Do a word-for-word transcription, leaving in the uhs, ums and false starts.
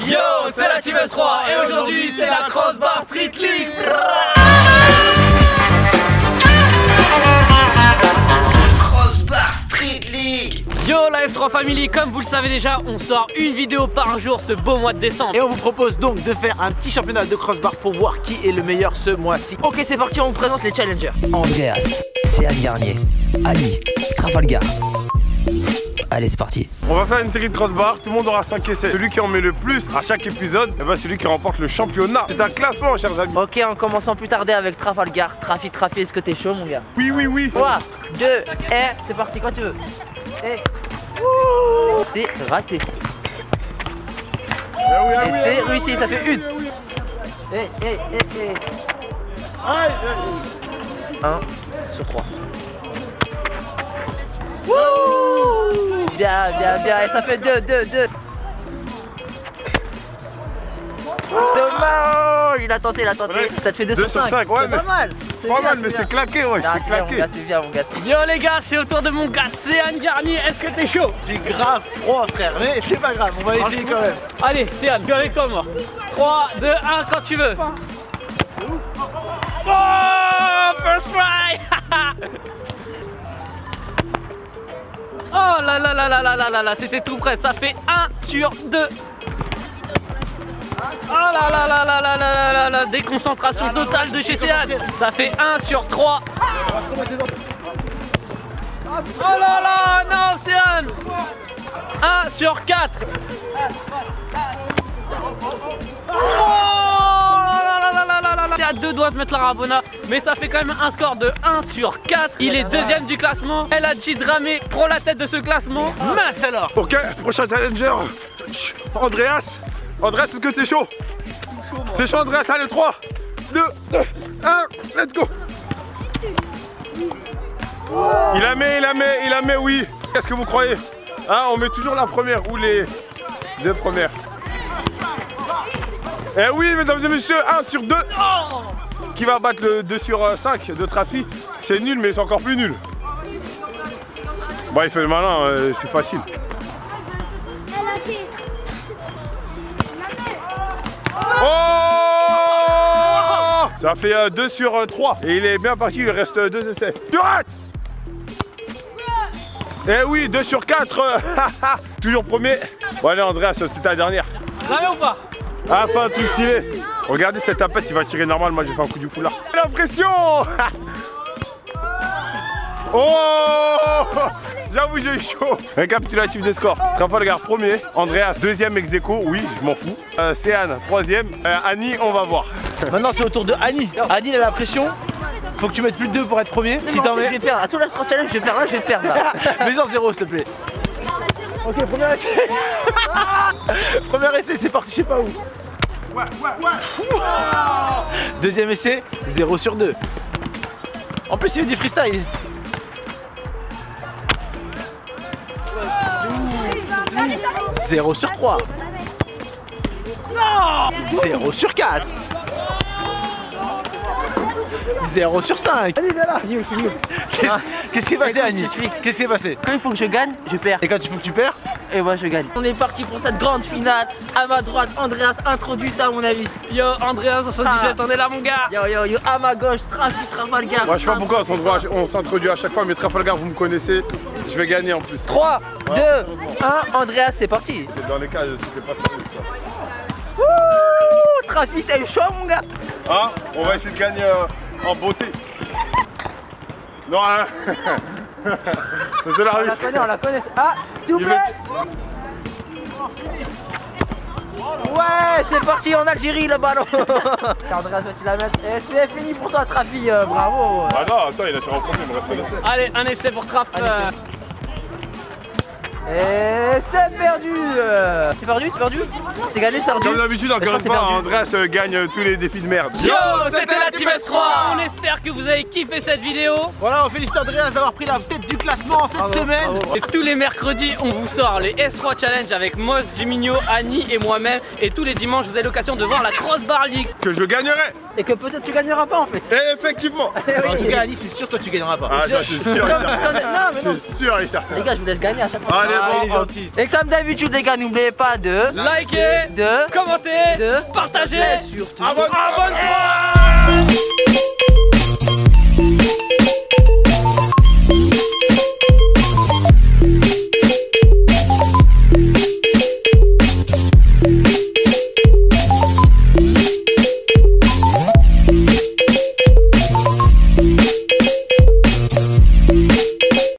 Yo, c'est la Team S trois et aujourd'hui c'est la Crossbar Street League. Crossbar Street League. Yo la S trois Family, comme vous le savez déjà, on sort une vidéo par jour ce beau mois de décembre. Et on vous propose donc de faire un petit championnat de crossbar pour voir qui est le meilleur ce mois-ci. Ok, c'est parti, on vous présente les challengers. Andreas, Céane Garnier, Ali, Trafalgar. Allez, c'est parti. On va faire une série de crossbar, tout le monde aura cinq essais. Celui qui en met le plus à chaque épisode, eh ben, c'est celui qui remporte le championnat. C'est un classement, chers amis. Ok, en commençant plus tarder avec Trafalgar. Trafi, Trafi, est-ce que t'es chaud, mon gars? Oui, oui, oui. trois, deux, et c'est parti quand tu veux. Et c'est raté. Eh oui, eh Et oui, c'est eh oui, réussi, eh ça oui, fait eh une. oui, eh oui. Et, et, et, et. Aïe, un sur trois. Wouh! Bien, bien, bien. Et ça fait deux, deux, deux. Dommage! Il a tenté, il a tenté. Ouais. Ça te fait deux, Deux sur sur cinq. cinq, ouais, C'est mais- pas mal. Pas mal, mais c'est claqué, ouais, Ah, c'est c'est bien, mon claqué. gars, c'est bien, mon gars. Yo les gars, c'est au tour de mon gars Céane Garnier, est-ce que t'es chaud? J'ai grave froid, frère, mais c'est pas grave, on va essayer quand même. Allez Céane, viens avec toi moi. trois, deux, un, quand tu veux. Oh, first try. Oh là là là là là là là là, c'était tout près, ça fait un sur deux. Oh là là là là là là là là là, déconcentration totale de chez Céane. Ça fait un sur trois. Oh là là, non Céane. un sur quatre. Oh là là là là là là là. C'est à deux doigts de mettre la Rabona, mais ça fait quand même un score de un sur quatre. Il est deuxième du classement. El Hadji Dramé prend la tête de ce classement. Mince alors. Ok, prochain challenger. Chut, Andreas. Andreas, est-ce que t'es chaud? T'es chaud, Andreas? Allez, trois, deux, un, let's go. Il la met, il la met, il la met, oui. Qu'est-ce que vous croyez? Hein, on met toujours la première ou les deux premières. Eh oui, mesdames et messieurs, un sur deux. Qui va battre le deux sur cinq de Trafi? C'est nul, mais c'est encore plus nul. Bon, il fait le malin, euh, c'est facile. Oh! Ça fait euh, deux sur trois. Et il est bien parti, il reste euh, deux essais. Tu rates! Eh oui, deux sur quatre. Toujours premier. Bon allez Andreas, c'est ta dernière. Jamais ou pas? Ah, pas un truc stylé. Regardez cette tapette, il va tirer normal. Moi j'ai fait un coup du foulard. La pression. Oh! J'avoue j'ai eu chaud. Récapitulatif des scores. Trafalgar premier, Andreas deuxième ex aequo, oui je m'en fous. euh, Céane troisième, euh, Annie on va voir. Maintenant c'est au tour de Annie. Annie elle a la pression. Faut que tu mettes plus de deux pour être premier. Si Si t'en je mets. vais perdre. À tout l'instant challenge, je vais perdre là, je vais perdre là. Mets-en zéro s'il te plaît. Ok, premier essai. Premier essai, c'est parti, je sais pas où. Ouais, ouais, ouais. Deuxième essai, zéro sur deux. En plus, il y a du freestyle. zéro sur trois. zéro sur quatre. zéro sur cinq. Allez, viens là. Qu'est-ce qu'est-ce qui s'est passé, Écoute, Annie? j'explique. Qu'est-ce qui s'est passé? Quand il faut que je gagne, je perds. Et quand il faut que tu perds? Et moi je gagne. On est parti pour cette grande finale. À ma droite, Andreas, introduit à mon avis. Yo Andreas soixante-dix-sept, on est là mon gars. Yo yo yo, à ma gauche, Trafi, Trafalgar. Moi je sais pas pourquoi on s'introduit- on s'introduit à chaque fois, mais Trafalgar vous me connaissez, je vais gagner en plus. trois, deux, un, Andreas, c'est parti. C'est dans les cas, c'était pas facile. Wouh, Trafi, t'as eu chaud mon gars. Ah, on va essayer de gagner euh, en beauté. Non, hein. C'est la On la connaît, on la connaît. Ah, s'il vous Il plaît. Ouais, c'est parti en Algérie le ballon. Andreas va-t-il la mettre? Et c'est fini pour toi Trafi, euh, bravo. Ah non, attends, il a tiré en premier, il me reste un essai. Allez, un essai pour Traf. Un euh, essai. Et c'est perdu. euh. C'est perdu, c'est perdu. C'est gagné, c'est perdu. Comme d'habitude, Je encore crois une que c'est fois, perdu. Andreas euh, gagne euh, tous les défis de merde. Yo, c'était la Team S trois. On espère que vous avez kiffé cette vidéo. Voilà, on félicite Andreas d'avoir pris la tête du classement cette Bravo, semaine. bravo. Et tous les mercredis, on vous sort les S trois Challenge avec Moss, Jiminho, Annie et moi-même. Et tous les dimanches, vous avez l'occasion de voir la Crossbar League. Que je gagnerai. Et que peut-être tu gagneras pas en fait. Et effectivement. En tout cas, Annie, c'est sûr, toi tu gagneras pas. Ah, ça c'est sûr et Comme- certain. comme- non, mais non. C'est sûr et certain. Les gars, je vous laisse gagner à chaque fois. Allez. il est bon. gentil. Et comme d'habitude les gars, n'oubliez pas de Likez, de commentez, de partagez, Mais surtout Abonne-toi. abonne-toi.